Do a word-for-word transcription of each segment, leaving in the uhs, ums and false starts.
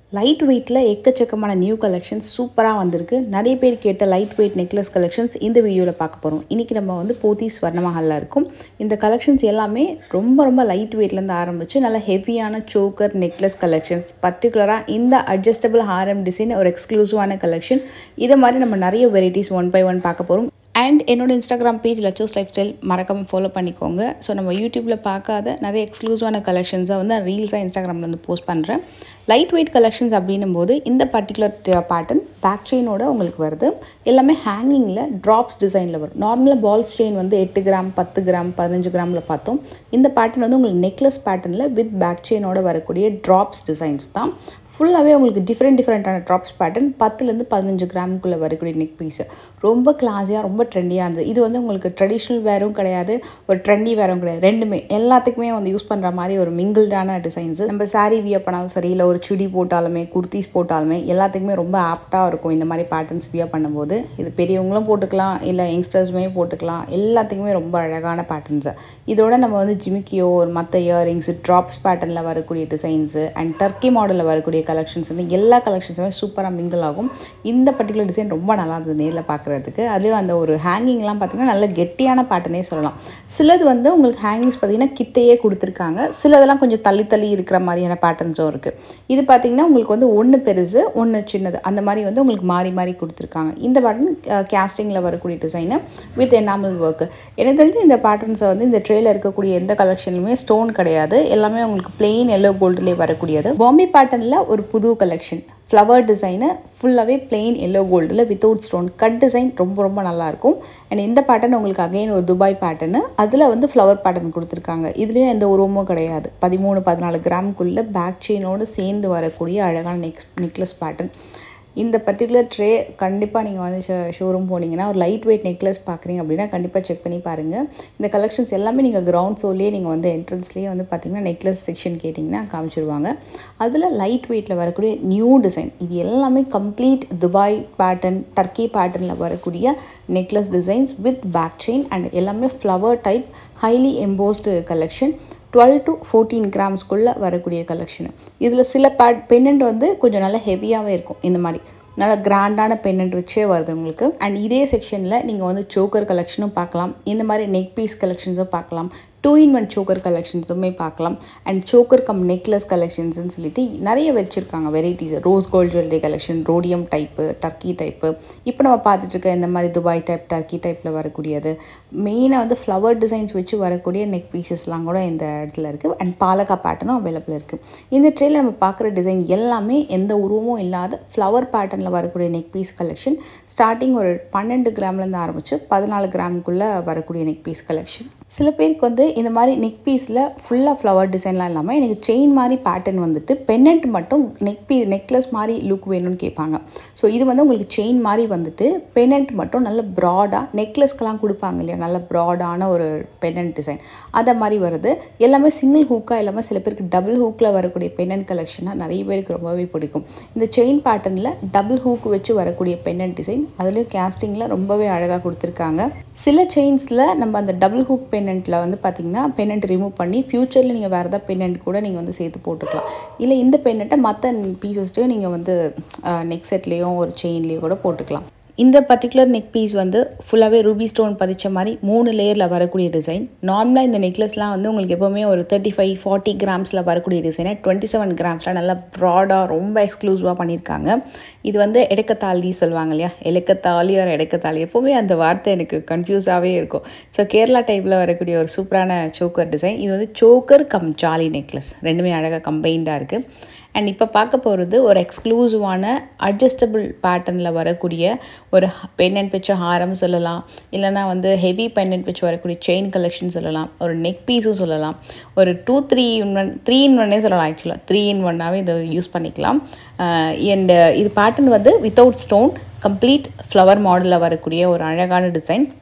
Light வெயிட்டில் எக்கச்சக்கமான new collections சூப்பராக வந்திருக்கு. நிறைய பேர் கேட்ட லைட் வெயிட் நெக்லஸ் கலெக்ஷன்ஸ் இந்த வீடியோவில் பார்க்க போகிறோம். இன்றைக்கி நம்ம வந்து போத்தீஸ் ஸ்வர்ணமஹாலில் இருக்கும். இந்த கலெக்ஷன்ஸ் எல்லாமே ரொம்ப ரொம்ப லைட் வெயிட்லேருந்து ஆரம்பித்து நல்ல ஹெவியான சோக்கர் நெக்லஸ் கலெக்ஷன்ஸ், பர்டிகுலராக இந்த அட்ஜஸ்டபிள் ஹாரம் டிசைன் ஒரு எக்ஸ்க்ளூசிவான கலெக்ஷன். இதை மாதிரி நம்ம நிறைய வெரைட்டிஸ் ஒன் பை ஒன் பார்க்க போகிறோம். அண்ட் என்னோட இன்ஸ்டாகிராம் பேஜ் லச்சோஸ் லைஃப் ஸ்டைல் மறக்காமல் ஃபாலோ பண்ணிக்கோங்க. ஸோ நம்ம யூடியூப்பில் பார்க்காத நிறைய எக்ஸ்க்ளூசிவான கலெக்ஷன்ஸை வந்து ரீல்ஸாக இன்ஸ்டாகிராமில் வந்து போஸ்ட் பண்ணுறேன். லைட் வெயிட் கலெக்ஷன்ஸ் அப்படின்னும் போது இந்த பர்டிகுலர் பேட்டர்ன் பேக் செயினோட உங்களுக்கு வருது. எல்லாமே ஹேங்கிங்கில் ட்ராப்ஸ் டிசைனில் வரும். நார்மலாக பால்ஸ் செயின் வந்து எட்டு கிராம் பத்து கிராம் பதினஞ்சு கிராமில் பார்த்தோம். இந்த பேட்டர்ன் வந்து உங்களுக்கு நெக்லஸ் பேட்டர்னில் வித் பேக் செயினோட வரக்கூடிய ட்ராப்ஸ் டிசைன்ஸ் தான். ஃபுல்லாகவே உங்களுக்கு டிஃப்ரெண்ட் டிஃப்ரெண்ட்டான ட்ராப்ஸ் பேட்டர்ன் பத்துலேருந்து பதினஞ்சு கிராமுக்குள்ளே வரக்கூடிய நெக் பீஸு ரொம்ப கிளாஸியாக ரொம்ப ட்ரெண்டியாக இருந்தது. இது வந்து உங்களுக்கு ட்ரெடிஷ்னல் வேரும் கிடையாது, ஒரு ட்ரெண்டி வேரும் கிடையாது, ரெண்டுமே எல்லாத்துக்குமே வந்து யூஸ் பண்ணுற மாதிரி ஒரு மிங்கிள்டான டிசைன்ஸு. நம்ம சாரீ வியர் பண்ணாலும் சரி, இல்லை ஒரு சுடி போட்டாலுமே குர்த்திஸ் போட்டாலுமே எல்லாத்துக்குமே ரொம்ப ஆப்டாக இருக்கும் இந்த மாதிரி பேட்டர்ன்ஸ் வியர் பண்ணும்போது. இது பெரியவங்களும் போட்டுக்கலாம், இல்லை யங்ஸ்டர்ஸுமே போட்டுக்கலாம், எல்லாத்துக்குமே ரொம்ப அழகான பேட்டர்ன்ஸு. இதோட நம்ம வந்து ஜிமிக்கியோ ஒரு மற்ற இயரிங்ஸு ட்ராப்ஸ் பேட்டர்னில் வரக்கூடிய டிசைன்ஸு அண்ட் டர்க்கி மாடலில் வரக்கூடிய கலெக்ஷன்ஸ் வந்து எல்லா கலெக்ஷன்ஸுமே சூப்பராக மிங்கிள் ஆகும். இந்த பர்டிகுலர் டிசைன் ரொம்ப நல்லா இருந்தது நேரில் பார்க்குறதுக்கு. அதுலேயும் அந்த ஒரு ஹேங்கிங்லாம் பார்த்திங்கன்னா நல்ல கெட்டியான பேட்டர்னே சொல்லலாம். சிலது வந்து உங்களுக்கு ஹேங்கிங்ஸ் பார்த்திங்கன்னா கிட்டையே கொடுத்துருக்காங்க, சிலதெல்லாம் கொஞ்சம் தள்ளி தள்ளி இருக்கிற மாதிரியான பேட்டர்ன்ஸும் இருக்குது. இது பார்த்திங்கன்னா உங்களுக்கு வந்து ஒன்று பெருசு ஒன்று சின்னது அந்த மாதிரி வந்து உங்களுக்கு மாறி மாறி கொடுத்துருக்காங்க. இந்த பேட்டர்ன் கேஸ்டிங்கில் வரக்கூடிய டிசைனு வித் எனாமல் ஒர்க்கு. எனக்கு தெரிஞ்சு இந்த பேட்டர்ன்ஸை வந்து இந்த ட்ரேயில் இருக்கக்கூடிய எந்த கலெக்ஷன்லையுமே ஸ்டோன் கிடையாது, எல்லாமே உங்களுக்கு பிளெயின் எல்லோ கோல்டுலேயே வரக்கூடியது. பாம்பே பேட்டர்னில் ஒரு புது கலெக்ஷன் ஃப்ளவர் டிசைனு ஃபுல்லாகவே பிளெயின் எல்லோ கோல்டில் வித்தவுட் ஸ்டோன் கட் டிசைன் ரொம்ப ரொம்ப நல்லாயிருக்கும். அண்ட் இந்த பேட்டர்ன் உங்களுக்கு அகைன் ஒரு துபாய் பேட்டர்னு, அதில் வந்து ஃப்ளவர் பேட்டர்ன் கொடுத்துருக்காங்க. இதுலேயும் எந்த உருவமும் கிடையாது. பதிமூணு பதினாலு கிராமுக்குள்ளே பேக் செயினோடு சேர்ந்து வரக்கூடிய அழகான நெக் நெக்லஸ் பேட்டர்ன். இந்த பர்டிகுலர் ட்ரே கண்டிப்பாக நீங்கள் வந்து ஷோ ஷோரூம் போனீங்கன்னா ஒரு லைட் வெயிட் நெக்லஸ் பார்க்குறீங்க அப்படின்னா கண்டிப்பாக செக் பண்ணி பாருங்கள். இந்த கலெக்ஷன்ஸ் எல்லாமே நீங்கள் கிரவுண்ட் ஃப்ளோர்லேயே நீங்கள் வந்து என்ட்ரன்ஸ்லேயே வந்து பார்த்திங்கன்னா நெக்லஸ் செக்ஷன் கேட்டிங்கன்னா காமிச்சிருவாங்க. அதில் லைட் வெயிட்டில் வரக்கூடிய நியூ டிசைன் இது எல்லாமே கம்ப்ளீட் துபாய் பேட்டர்ன் டர்க்கி பேட்டர்னில் வரக்கூடிய necklace designs with back chain and எல்லாமே flower type highly embossed collection. Twelve to fourteen கிராம்ஸ்குள்ளே வரக்கூடிய கலெக்ஷனு. இதில் சில பேட் பென்னண்ட் வந்து கொஞ்சம் நல்லா ஹெவியாகவே இருக்கும். இந்த மாதிரி நல்லா கிராண்டான பென்னண்ட் வச்சே வருது உங்களுக்கு. அண்ட் இதே செக்ஷனில் நீங்கள் வந்து சோக்கர் கலெக்ஷனும் பார்க்கலாம், இந்த மாதிரி நெக் பீஸ் கலெக்ஷன்ஸும் பார்க்கலாம், டூ இன் ஒன் சோக்கர் கலெக்ஷன்ஸுமே பார்க்கலாம். அண்ட் சோக்கர் கம் நெக்லஸ் கலெக்ஷன்ஸ்னு சொல்லிட்டு நிறைய வச்சுருக்காங்க varieties. Rose gold jewellery collection, rhodium type, Turkey type, இப்போ நம்ம பார்த்துட்ருக்க இந்த மாதிரி துபாய் டைப் டர்க்கி டைப்பில் வரக்கூடியது. மெயினாக வந்து ஃப்ளவர் டிசைன்ஸ் வச்சு வரக்கூடிய நெக் பீசஸ்லாம் கூட இந்த இடத்துல இருக்குது. அண்ட் பாலக்கா பேட்டர்னும் அவைலபிள் இருக்குது. இந்த ட்ரேயில் நம்ம பார்க்குற டிசைன் எல்லாமே எந்த உருவமும் இல்லாத ஃப்ளவர் பேட்டர்னில் வரக்கூடிய நெக் பீஸ் கலெக்ஷன். ஸ்டார்டிங் ஒரு பன்னெண்டு கிராம்லேருந்து ஆரம்பித்து பதினாலு கிராமுக்குள்ளே வரக்கூடிய நெக் பீஸ் கலெக்ஷன். சில பேருக்கு வந்து இந்த மாதிரி நெக் பீஸில் ஃபுல்லாக ஃப்ளவர் டிசைன்லாம் இல்லாமல் எனக்கு செயின் மாதிரி பேட்டர்ன் வந்துட்டு பென்னண்ட் மட்டும் நெக் பீ நெக்லஸ் மாதிரி லுக் வேணும்னு கேட்பாங்க. ஸோ இது வந்து உங்களுக்கு செயின் மாதிரி வந்துட்டு பென்னண்ட் மட்டும் நல்ல ப்ராடாக நெக்லஸ்க்கெலாம் கொடுப்பாங்க இல்லையா, நல்ல ப்ராடான ஒரு பென்னண்ட் டிசைன் அதை மாதிரி வருது. எல்லாமே சிங்கிள் ஹூக்காக இல்லாமல் சில பேருக்கு டபுள் ஹூக்கில் வரக்கூடிய பென்னண்ட் கலெக்ஷனாக நிறைய பேருக்கு ரொம்பவே பிடிக்கும். இந்த செயின் பேட்டர்னில் டபுள் ஹூக் வச்சு வரக்கூடிய பென்னண்ட் டிசைன் அதுலேயும் கேஸ்டிங்கில் ரொம்பவே அழகாக கொடுத்துருக்காங்க. சில செயின்ஸில் நம்ம அந்த டபுள் ஹூக் பென்னண்ட்டில் வந்து பார்த்திங்கன்னா பென்னண்ட் ரிமூவ் பண்ணி ஃப்யூச்சரில் நீங்கள் வேறு ஏதாவது பென்னண்ட் கூட நீங்கள் வந்து சேர்த்து போட்டுக்கலாம். இல்லை இந்த பென்னண்ட்டை மற்ற பீசஸ்லையும் நீங்கள் வந்து நெக் செட்லேயும் ஒரு செயின்லேயும் கூட போட்டுக்கலாம். இந்த பர்டிகுலர் நெக் பீஸ் வந்து ஃபுல்லாகவே ரூபி ஸ்டோன் பதிச்ச மாதிரி மூணு லேயரில் வரக்கூடிய டிசைன். நார்மலாக இந்த நெக்லஸ்லாம் வந்து உங்களுக்கு எப்போவுமே ஒரு தேர்ட்டி ஃபைவ் ஃபார்ட்டி கிராம்ஸில் வரக்கூடிய டிசைனை டுவெண்ட்டி செவன் கிராம்ஸில் நல்லா ப்ராடாக ரொம்ப எக்ஸ்க்ளூசிவாக பண்ணியிருக்காங்க. இது வந்து எடக்கத்தாலி சொல்லுவாங்க இல்லையா, எலக்கத்தாலி ஒரு எடக்கத்தாலி, எப்போவுமே அந்த வார்த்தை எனக்கு கன்ஃபியூஸாகவே இருக்கும். ஸோ கேரளா டைப்பில் வரக்கூடிய ஒரு சூப்பரான சோக்கர் டிசைன். இது வந்து சோக்கர் கம் ஜாலி நெக்லஸ், ரெண்டுமே அழகாக கம்பைண்டாக இருக்குது. அண்ட் இப்போ பார்க்க போகிறது ஒரு எக்ஸ்க்ளூசிவான அட்ஜஸ்டபிள் பேட்டர்னில் வரக்கூடிய ஒரு பென்னண்ட் வச்ச ஹாரம் சொல்லலாம், இல்லைனா வந்து ஹெவி பென்னண்ட் வச்சு வரக்கூடிய செயின் கலெக்ஷன் சொல்லலாம், ஒரு நெக் பீஸும் சொல்லலாம், ஒரு two three in one three in ஒன்னே சொல்லலாம். ஆக்சுவலாக த்ரீ இன் ஒன்னாகவே இதை யூஸ் பண்ணிக்கலாம். அண்ட் இது பேட்டர்ன் வந்து வித்தவுட் ஸ்டோன் கம்ப்ளீட் ஃப்ளவர் மாடலில் வரக்கூடிய ஒரு அழகான டிசைன்.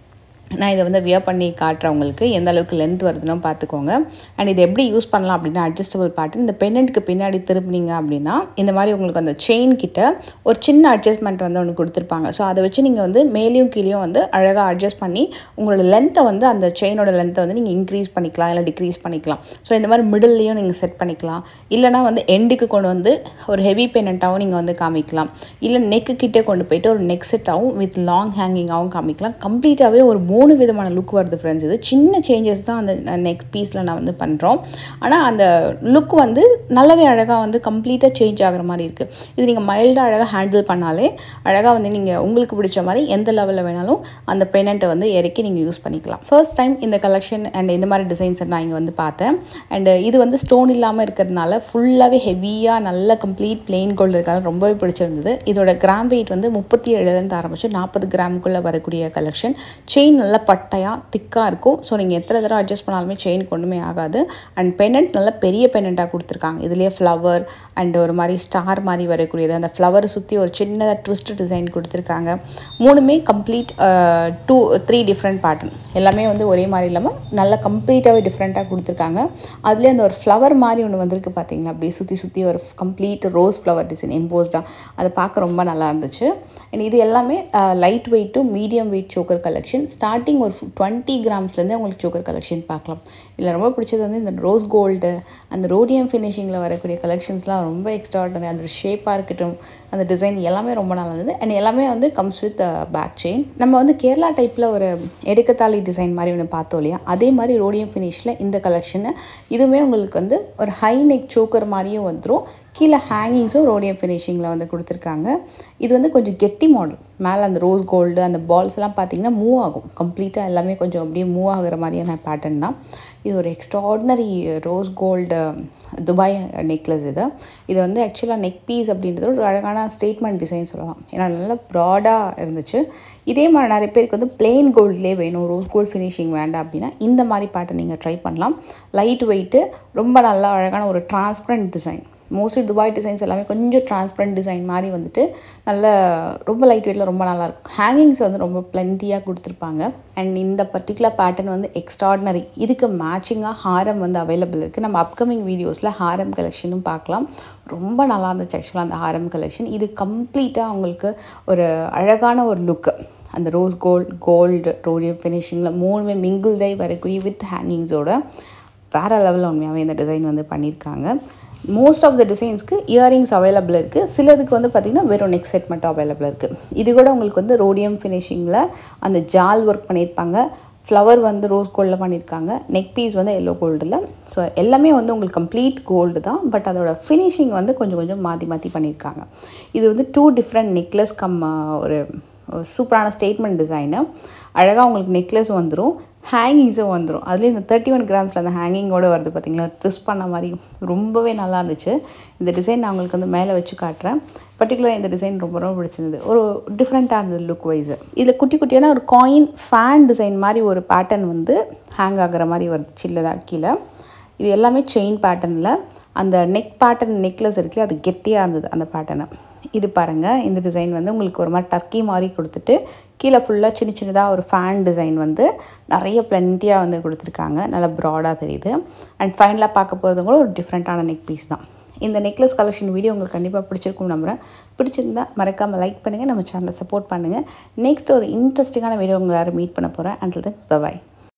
நான் இதை வந்து வியர் பண்ணி காட்டுறேன் உங்களுக்கு எந்த அளவுக்கு லென்த் வருதுன்னு பார்த்துக்கோங்க. அண்ட் இது எப்படி யூஸ் பண்ணலாம் அப்படின்னா அட்ஜஸ்டபிள் பேட்டர்ன். இந்த பெண்டன்ட்க்கு பின்னாடி திருப்பினீங்க அப்படின்னா இந்த மாதிரி உங்களுக்கு அந்த செயின் கிட்ட ஒரு சின்ன அட்ஜஸ்ட்மெண்ட் வந்து ஒன்று கொடுத்துருப்பாங்க. ஸோ அதை வச்சு நீங்கள் வந்து மேலேயும் கீழேயும் வந்து அழகாக அட்ஜஸ்ட் பண்ணி உங்களோட லென்த்தை வந்து அந்த செயினோட லென்த்தை வந்து நீங்கள் இன்க்ரீஸ் பண்ணிக்கலாம் இல்லை டிக்ரீஸ் பண்ணிக்கலாம். ஸோ இந்த மாதிரி மிடில்லையும் நீங்கள் செட் பண்ணிக்கலாம். இல்லைனா வந்து எண்டுக்கு கொண்டு வந்து ஒரு ஹெவி பெண்டன்ட்டாகவும் நீங்கள் வந்து காமிக்கலாம். இல்லை நெக்கு கிட்டே கொண்டு போயிட்டு ஒரு நெக் செட்டாகவும் வித் லாங் ஹேங்கிங்காகவும் காமிக்கலாம். கம்ப்ளீட்டாகவே ஒரு மூணு விதமான லுக் வருது ஃப்ரெண்ட்ஸ். இது சின்ன சேஞ்சஸ் தான் அந்த நெக் பீஸில் நான் வந்து பண்ணுறோம். ஆனால் அந்த லுக் வந்து நல்லாவே அழகாக வந்து கம்ப்ளீட்டாக சேஞ்ச் ஆகிற மாதிரி இருக்குது. இது நீங்கள் மைல்டாக அழகாக ஹேண்டில் பண்ணாலே அழகாக வந்து நீங்கள் உங்களுக்கு பிடிச்ச மாதிரி எந்த லெவலில் வேணாலும் அந்த பெனண்ட்டை வந்து இறக்கி நீங்கள் யூஸ் பண்ணிக்கலாம். ஃபர்ஸ்ட் டைம் இந்த கலெக்ஷன் அண்ட் இந்த மாதிரி டிசைன்ஸை நான் இங்கே வந்து பார்த்தேன். அண்ட் இது வந்து ஸ்டோன் இல்லாமல் இருக்கிறதுனால ஃபுல்லாகவே ஹெவியாக நல்ல கம்ப்ளீட் பிளெயின் கோல்டு இருக்கிறது ரொம்பவே பிடிச்சிருந்தது. இதோட கிராம் வெயிட் வந்து முப்பத்தி ஏழுலேருந்து ஆரம்பிச்சு நாற்பது கிராமுக்குள்ளே வரக்கூடிய கலெக்ஷன். செயின் நல்லா பட்டையாக திக்காக இருக்கும். ஸோ நீங்கள் எத்தனை தடவை அட்ஜஸ்ட் பண்ணாலுமே செயின் கொண்டுமே ஆகாது. அண்ட் பெனண்ட் நல்லா பெரிய பெனண்ட்டாக கொடுத்துருக்காங்க. இதுலேயே ஃப்ளவர் அண்ட் ஒரு மாதிரி ஸ்டார் மாதிரி வரக்கூடியது. அந்த ஃப்ளவரை சுற்றி ஒரு சின்னதாக ட்விஸ்ட் டிசைன் கொடுத்துருக்காங்க. மூணுமே complete two three different pattern. எல்லாமே வந்து ஒரே மாதிரி இல்லாமல் நல்லா கம்ப்ளீட்டாகவே டிஃப்ரெண்ட்டாக கொடுத்துருக்காங்க. அதுலேயே அந்த ஒரு ஃப்ளவர் மாதிரி ஒன்று வந்திருக்கு பார்த்தீங்களா, அப்படியே சுற்றி சுற்றி ஒரு கம்ப்ளீட் ரோஸ் ஃப்ளவர் டிசைன் எம்போஸ்டாக. அதை பார்க்க ரொம்ப நல்லா இருந்துச்சு. அண்ட் இது எல்லாமே light weight to medium weight choker collection. Starting ஒரு டுவெண்ட்டி கிராம்ஸ்லேருந்து உங்களுக்கு சோக்கர் கலெக்ஷன் பார்க்கலாம். இதில் ரொம்ப பிடிச்சது வந்து இந்த ரோஸ் கோல்டு அந்த ரோடியம் ஃபினிஷிங்கில் வரக்கூடிய கலெக்ஷன்ஸ்லாம் ரொம்ப எக்ஸ்ட்ராடனரி. அந்த ஷேப்பாக இருக்கட்டும், அந்த டிசைன் எல்லாமே ரொம்ப நல்லா இருந்தது. அண்ட் எல்லாமே வந்து கம்ஸ் வித் பேக் செயின். நம்ம வந்து கேரளா டைப்பில் ஒரு எடுக்கத்தாலி டிசைன் மாதிரி ஒன்று பார்த்தோம் இல்லையா, அதே மாதிரி ரோடியம் ஃபினிஷில் இந்த கலெக்ஷனு. இதுவுமே உங்களுக்கு வந்து ஒரு ஹை நெக் சோக்கர் மாதிரியும் வந்துடும். கீழே ஹேங்கிங்ஸும் ரோடியம் ஃபினிஷிங்கில் வந்து கொடுத்துருக்காங்க. இது வந்து கொஞ்சம் கெட்டி மாடல். மேலே அந்த ரோஸ் கோல்டு அந்த பால்ஸ்லாம் பார்த்தீங்கன்னா மூவ் ஆகும். கம்ப்ளீட்டாக எல்லாமே கொஞ்சம் அப்படியே மூவ் ஆகிற மாதிரியான பேட்டர்ன் தான். இது ஒரு extraordinary rose gold Dubai necklace. இது இது வந்து ஆக்சுவலாக நெக் பீஸ் அப்படின்றது ஒரு அழகான ஸ்டேட்மெண்ட் டிசைன் சொல்லலாம். ஏன்னா நல்லா ப்ராடாக இருந்துச்சு. இதே மாதிரி நிறைய பேருக்கு வந்து பிளெயின் கோல்ட்லேயே வேணும், ரோஸ் கோல்டு ஃபினிஷிங் வேண்டாம் அப்படின்னா இந்த மாதிரி பேட்டர்ன் நீங்கள் ட்ரை பண்ணலாம். லைட் வெயிட்டு, ரொம்ப நல்லா அழகான ஒரு transparent design. Mostly Dubai designs எல்லாமே கொஞ்சம் டிரான்ஸ்பரண்ட் டிசைன் மாதிரி வந்துட்டு நல்ல ரொம்ப லைட் வெயிட்டில் ரொம்ப நல்லாயிருக்கும். ஹேங்கிங்ஸ் வந்து ரொம்ப பிளென்ட்டியாக கொடுத்துருப்பாங்க. அண்ட் இந்த பர்டிகுலர் பேட்டர்ன் வந்து எக்ஸ்ட்ராடினரி. இதுக்கு மேட்சிங்காக ஹாரம் வந்து அவைலபிள் இருக்குது. நம்ம அப்கமிங் வீடியோஸில் ஹாரம் கலெக்ஷனும் பார்க்கலாம். ரொம்ப நல்லா இருந்துச்சு ஆக்சுவலாக அந்த ஹாரம் கலெக்ஷன். இது கம்ப்ளீட்டாக உங்களுக்கு ஒரு அழகான ஒரு லுக்கு. அந்த ரோஸ் கோல்டு கோல்டு ரோடியம் ஃபினிஷிங்கில் மூணுமே மிங்கிள் டை வரக்கூடிய வித் ஹேங்கிங்ஸோட வேறு லெவலில் உண்மையாகவே இந்த டிசைன் வந்து பண்ணியிருக்காங்க. மோஸ்ட் ஆஃப் த டிசைன்ஸ்க்கு இயரிங்ஸ் அவைலபிள் இருக்குது. சிலதுக்கு வந்து பார்த்திங்கன்னா வெறும் நெக் செட் மட்டும் அவைலபிள் இருக்குது. இது கூட உங்களுக்கு வந்து ரோடியம் ஃபினிஷிங்கில் அந்த ஜால் ஒர்க் பண்ணியிருப்பாங்க. ஃப்ளவர் வந்து ரோஸ் கோல்டில் பண்ணியிருக்காங்க. நெக் பீஸ் வந்து எல்லோ கோல்டில். ஸோ எல்லாமே வந்து உங்களுக்கு கம்ப்ளீட் கோல்டு தான். பட் அதோட ஃபினிஷிங் வந்து கொஞ்சம் கொஞ்சம் மாற்றி மாற்றி பண்ணியிருக்காங்க. இது வந்து டூ டிஃப்ரெண்ட் நெக்லஸ் கம் ஒரு சூப்பரான ஸ்டேட்மெண்ட் டிசைனு. அழகாக உங்களுக்கு நெக்லஸ் வந்துடும், ஹேங்கிங்ஸும் வந்துடும். அதுலேயும் இந்த தேர்ட்டி ஒன் கிராம்ஸில் அந்த ஹேங்கிங்கோடு வருது பார்த்திங்களா, ட்விஸ்ட் பண்ண மாதிரி ரொம்பவே நல்லா இருந்துச்சு. இந்த டிசைன் நான் உங்களுக்கு வந்து மேலே வச்சு காட்டுறேன். பர்டிகுலராக இந்த டிசைன் ரொம்ப ரொம்ப பிடிச்சிருந்தது. ஒரு டிஃப்ரெண்ட்டாக இருந்தது லுக் வைஸு. இதில் குட்டி குட்டியான ஒரு காயின் ஃபேன் டிசைன் மாதிரி ஒரு பேட்டர்ன் வந்து ஹேங் ஆகிற மாதிரி வருது சில்லதாக கீழே. இது எல்லாமே செயின் பேட்டர்னில். அந்த நெக் பேட்டர்ன் நெக்லஸ் இருக்குல்ல, அது கெட்டியாக இருந்தது அந்த பேட்டர்னை. இது பாருங்கள், இந்த டிசைன் வந்து உங்களுக்கு ஒரு மாதிரி டர்க்கி மாதிரி கொடுத்துட்டு கீழே ஃபுல்லாக சின்ன சின்னதாக ஒரு ஃபேன் டிசைன் வந்து நிறைய பிளென்ட்டியாக வந்து கொடுத்துருக்காங்க. நல்லா ப்ராடாக தெரியுது. அண்ட் ஃபைனலாக பார்க்க போகிறது கூட ஒரு டிஃப்ரெண்ட்டான நெக் பீஸ் தான். இந்த நெக்லஸ் கலெக்ஷன் வீடியோ உங்களுக்கு கண்டிப்பாக பிடிச்சிருக்கும் நம்புகிறேன். பிடிச்சிருந்தா மறக்காமல் லைக் பண்ணுங்கள், நம்ம சேனலை சப்போர்ட் பண்ணுங்கள். நெக்ஸ்ட் ஒரு இன்ட்ரெஸ்டிங்கான வீடியோ உங்களை யாரும் மீட் பண்ண போகிறேன். Until then by.